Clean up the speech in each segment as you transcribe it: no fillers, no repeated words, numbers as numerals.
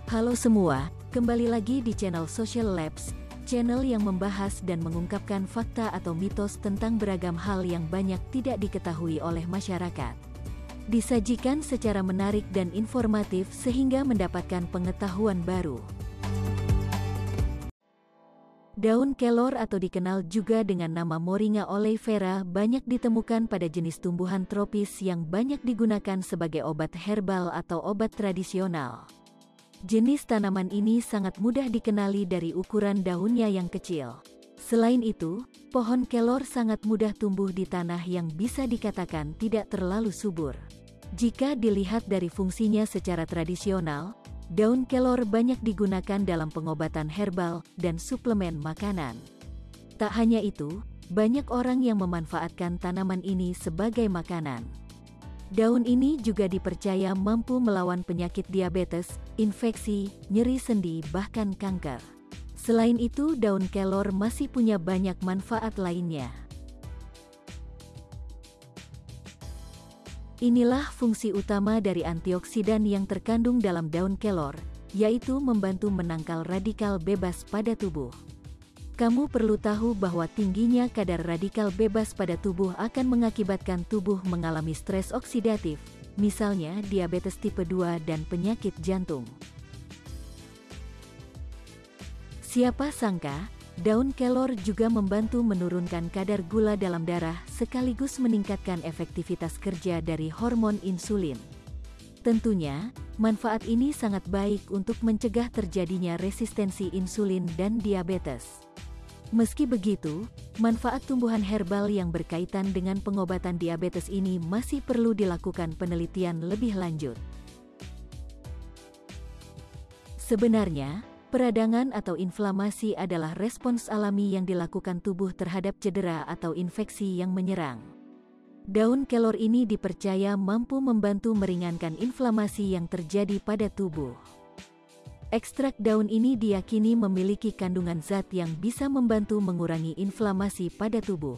Halo semua, kembali lagi di channel Social Labs, channel yang membahas dan mengungkapkan fakta atau mitos tentang beragam hal yang banyak tidak diketahui oleh masyarakat. Disajikan secara menarik dan informatif sehingga mendapatkan pengetahuan baru. Daun kelor atau dikenal juga dengan nama Moringa oleifera banyak ditemukan pada jenis tumbuhan tropis yang banyak digunakan sebagai obat herbal atau obat tradisional. Jenis tanaman ini sangat mudah dikenali dari ukuran daunnya yang kecil. Selain itu, pohon kelor sangat mudah tumbuh di tanah yang bisa dikatakan tidak terlalu subur. Jika dilihat dari fungsinya secara tradisional, daun kelor banyak digunakan dalam pengobatan herbal dan suplemen makanan. Tak hanya itu, banyak orang yang memanfaatkan tanaman ini sebagai makanan. Daun ini juga dipercaya mampu melawan penyakit diabetes, infeksi, nyeri sendi, bahkan kanker. Selain itu, daun kelor masih punya banyak manfaat lainnya. Inilah fungsi utama dari antioksidan yang terkandung dalam daun kelor, yaitu membantu menangkal radikal bebas pada tubuh. Kamu perlu tahu bahwa tingginya kadar radikal bebas pada tubuh akan mengakibatkan tubuh mengalami stres oksidatif, misalnya diabetes tipe 2 dan penyakit jantung. Siapa sangka, daun kelor juga membantu menurunkan kadar gula dalam darah sekaligus meningkatkan efektivitas kerja dari hormon insulin. Tentunya, manfaat ini sangat baik untuk mencegah terjadinya resistensi insulin dan diabetes. Meski begitu, manfaat tumbuhan herbal yang berkaitan dengan pengobatan diabetes ini masih perlu dilakukan penelitian lebih lanjut. Sebenarnya, peradangan atau inflamasi adalah respons alami yang dilakukan tubuh terhadap cedera atau infeksi yang menyerang. Daun kelor ini dipercaya mampu membantu meringankan inflamasi yang terjadi pada tubuh. Ekstrak daun ini diyakini memiliki kandungan zat yang bisa membantu mengurangi inflamasi pada tubuh.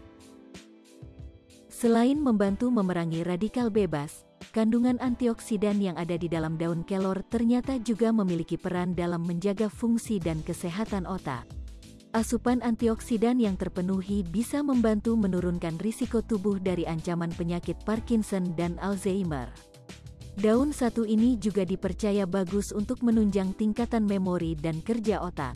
Selain membantu memerangi radikal bebas, kandungan antioksidan yang ada di dalam daun kelor ternyata juga memiliki peran dalam menjaga fungsi dan kesehatan otak. Asupan antioksidan yang terpenuhi bisa membantu menurunkan risiko tubuh dari ancaman penyakit Parkinson dan Alzheimer. Daun satu ini juga dipercaya bagus untuk menunjang tingkatan memori dan kerja otak.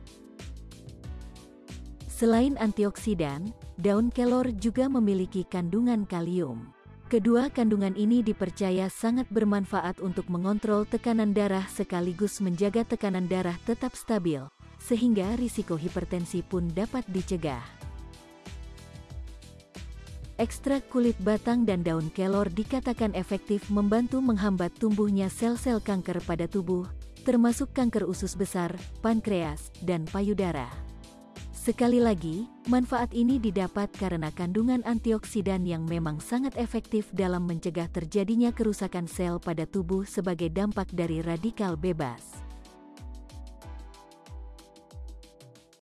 Selain antioksidan, daun kelor juga memiliki kandungan kalium. Kedua kandungan ini dipercaya sangat bermanfaat untuk mengontrol tekanan darah sekaligus menjaga tekanan darah tetap stabil, sehingga risiko hipertensi pun dapat dicegah. Ekstrak kulit batang dan daun kelor dikatakan efektif membantu menghambat tumbuhnya sel-sel kanker pada tubuh, termasuk kanker usus besar, pankreas, dan payudara. Sekali lagi, manfaat ini didapat karena kandungan antioksidan yang memang sangat efektif dalam mencegah terjadinya kerusakan sel pada tubuh sebagai dampak dari radikal bebas.